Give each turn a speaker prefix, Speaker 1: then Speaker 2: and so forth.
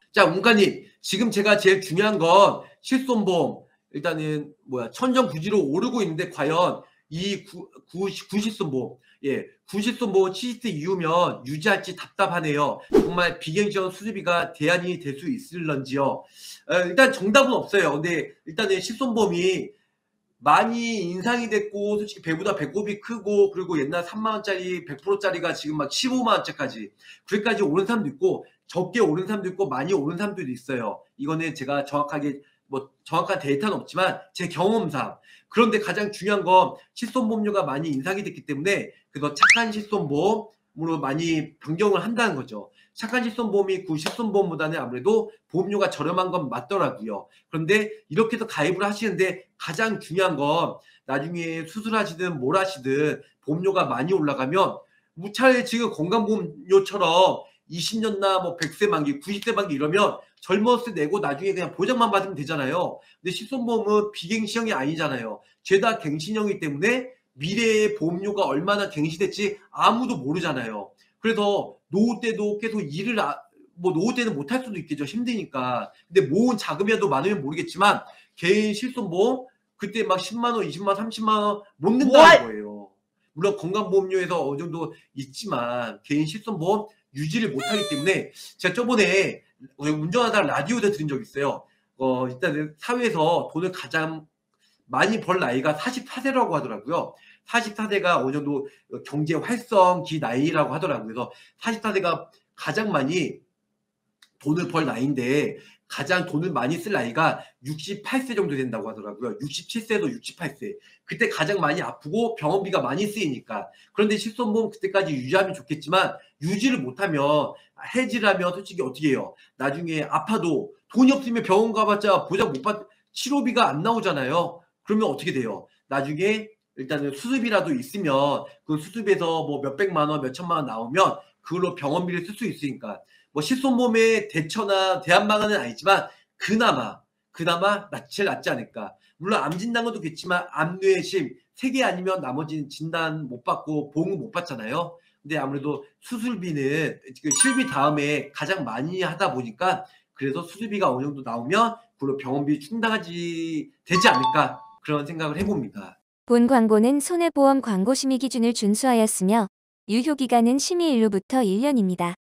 Speaker 1: 자, 문과님, 지금 제가 제일 중요한 건 실손보험, 일단은 천정부지로 오르고 있는데 과연 이 구실손보험, 예, 구실손보험 70세 이후면 유지할지 답답하네요. 정말 비경정 수수비가 대안이 될 수 있을런지요. 일단 정답은 없어요. 근데 일단은 실손보험이 많이 인상이 됐고, 솔직히 배보다 배꼽이 크고, 그리고 옛날 3만 원짜리 100%짜리가 지금 막 15만 원짜리까지 그래까지 오른 사람도 있고, 적게 오른 사람도 있고, 많이 오른 사람들도 있어요. 이거는 제가 정확하게 정확한 데이터는 없지만 제 경험상. 그런데 가장 중요한 건 실손보험료가 많이 인상이 됐기 때문에 그래서 착한 실손보험으로 많이 변경을 한다는 거죠. 착한 실손보험이 실손보험보다는 아무래도 보험료가 저렴한 건 맞더라고요. 그런데 이렇게 해서 가입을 하시는데 가장 중요한 건 나중에 수술하시든 뭘 하시든 보험료가 많이 올라가면 차라리 지금 건강보험료처럼 20년나 100세 만기, 90세 만기 이러면 젊었을 때 내고 나중에 그냥 보장만 받으면 되잖아요. 근데 실손보험은 비갱신형이 아니잖아요. 죄다 갱신형이기 때문에 미래의 보험료가 얼마나 갱신될지 아무도 모르잖아요. 그래서 노후 때도 계속 일을 노후 때는 못할 수도 있겠죠. 힘드니까. 근데 모은 자금이라도 많으면 모르겠지만 개인 실손보험 그때 막 10만 원, 20만 원, 30만 원 못 낸다는 거예요. 물론 건강보험료에서 어느 정도 있지만 개인 실손보험 유지를 못하기 때문에 제가 저번에 운전하다가 라디오에서 들은 적이 있어요. 일단은 사회에서 돈을 가장 많이 벌 나이가 44세라고 하더라고요. 44세가 어느 정도 경제 활성기 나이라고 하더라고요. 그래서 44세가 가장 많이 돈을 벌 나이인데 가장 돈을 많이 쓸 나이가 68세 정도 된다고 하더라고요. 67세도 68세. 그때 가장 많이 아프고 병원비가 많이 쓰이니까. 그런데 실손보험 그때까지 유지하면 좋겠지만 유지를 못하면 해지를 하면 솔직히 어떻게 해요. 나중에 아파도 돈이 없으면 병원 가봤자 보장 못 받, 치료비가 안 나오잖아요. 그러면 어떻게 돼요? 나중에 일단은 수술비라도 있으면 그 수술비에서 몇백만 원, 몇천만 원 나오면 그걸로 병원비를 쓸 수 있으니까. 실손보험의 대처나 대안방안은 아니지만 그나마 제일 낫지 않을까. 물론 암 진단은 좋겠지만 암뇌심 3개 아니면 나머지는 진단 못 받고 보험은 못 받잖아요. 근데 아무래도 수술비는 그 실비 다음에 가장 많이 하다 보니까 그래서 수술비가 어느 정도 나오면 그걸로 병원비 충당하지 되지 않을까 그런 생각을 해봅니다.
Speaker 2: 본 광고는 손해보험 광고 심의 기준을 준수하였으며 유효기간은 심의 일로부터 1년입니다.